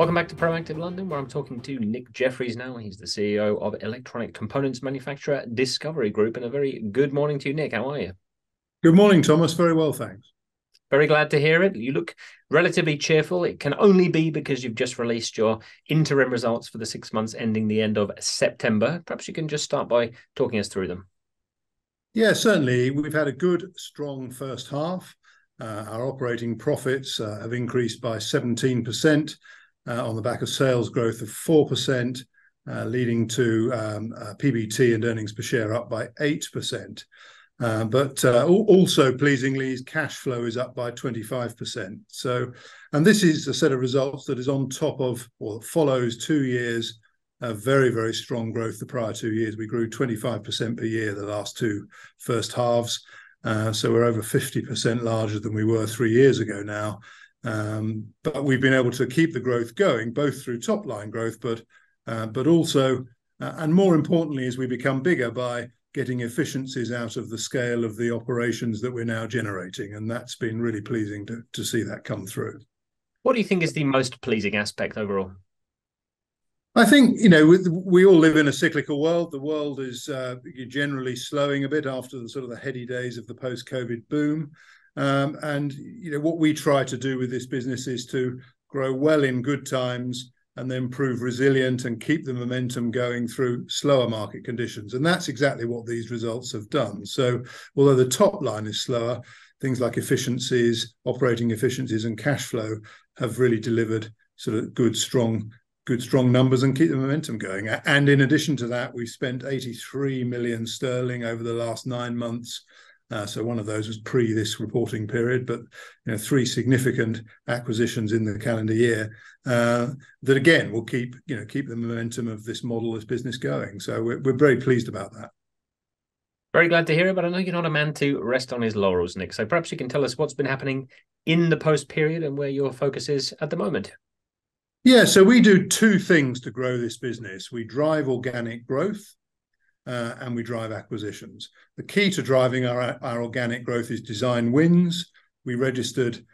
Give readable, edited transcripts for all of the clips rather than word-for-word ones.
Welcome back to Proactive London, where I'm talking to Nick Jefferies now. He's the CEO of electronic components manufacturer DiscoverIE Group. And a very good morning to you, Nick. How are you? Good morning, Thomas. Very well, thanks. Very glad to hear it. You look relatively cheerful. It can only be because you've just released your interim results for the 6 months ending the end of September. Perhaps you can just start by talking us through them. Yeah, certainly. We've had a good, strong first half. Our operating profits have increased by 17%. On the back of sales growth of 4%, leading to PBT and earnings per share up by 8%. But also pleasingly, cash flow is up by 25%. And this is a set of results that is on top of, or follows 2 years of very, very strong growth. The prior 2 years, we grew 25% per year the last two first halves. So we're over 50% larger than we were 3 years ago now. But we've been able to keep the growth going, both through top line growth, but also, and more importantly, as we become bigger, by getting efficiencies out of the scale of the operations that we're now generating. And that's been really pleasing to see that come through. What do you think is the most pleasing aspect overall? I think, we all live in a cyclical world. The world is generally slowing a bit after the sort of the heady days of the post-COVID boom. And what we try to do with this business is to grow well in good times and then prove resilient and keep the momentum going through slower market conditions. And that's exactly what these results have done. So although the top line is slower, things like efficiencies, operating efficiencies and cash flow have really delivered sort of good, strong numbers and keep the momentum going. And in addition to that, we've spent 83 million sterling over the last 9 months. So one of those was pre this reporting period, but 3 significant acquisitions in the calendar year that again will keep the momentum of this model, this business going. So we're very pleased about that. Very glad to hear it, but I know you're not a man to rest on his laurels, Nick. So perhaps you can tell us what's been happening in the post period and where your focus is at the moment. Yeah, so we do 2 things to grow this business. We drive organic growth. And we drive acquisitions. The key to driving our organic growth is design wins. We registered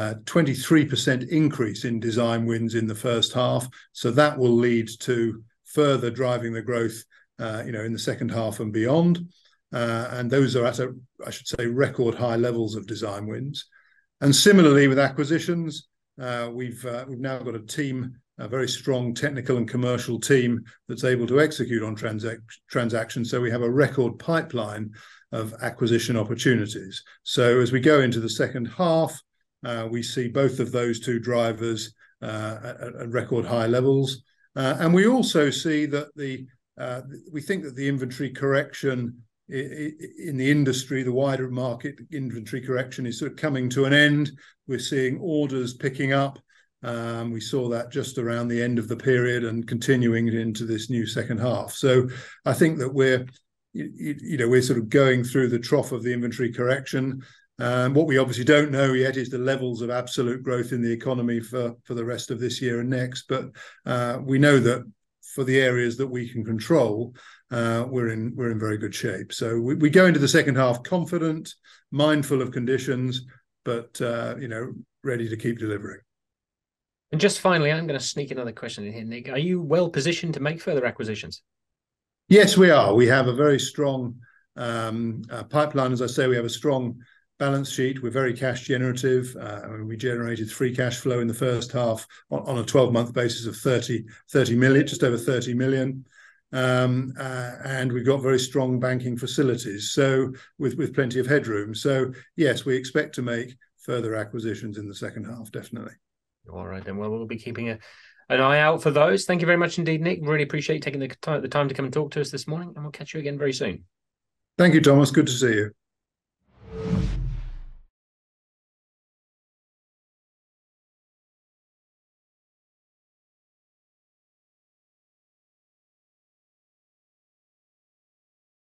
23% increase in design wins in the first half. So that will lead to further driving the growth, in the second half and beyond. And those are at I should say, record high levels of design wins. And similarly with acquisitions, we've now got a team, a very strong technical and commercial team that's able to execute on transactions. So we have a record pipeline of acquisition opportunities. So as we go into the second half, we see both of those 2 drivers at record high levels. And we also see that we think that the inventory correction in the industry, the wider market inventory correction is sort of coming to an end. We're seeing orders picking up. We saw that just around the end of the period and continuing into this new second half. So I think that we're sort of going through the trough of the inventory correction. What we obviously don't know yet is the levels of absolute growth in the economy for the rest of this year and next. But we know that for the areas that we can control, we're in very good shape. So we go into the second half confident, mindful of conditions, but ready to keep delivering. And just finally, I'm going to sneak another question in here, Nick. Are you well positioned to make further acquisitions? Yes, we are. We have a very strong pipeline. As I say, we have a strong balance sheet. We're very cash generative. We generated free cash flow in the first half on a 12-month basis of 30 million, just over 30 million. And we've got very strong banking facilities, so with plenty of headroom. So yes, we expect to make further acquisitions in the second half, definitely. All right, then. Well, we'll be keeping an eye out for those. Thank you very much indeed, Nick. Really appreciate you taking the time to come and talk to us this morning, and we'll catch you again very soon. Thank you, Thomas. Good to see you.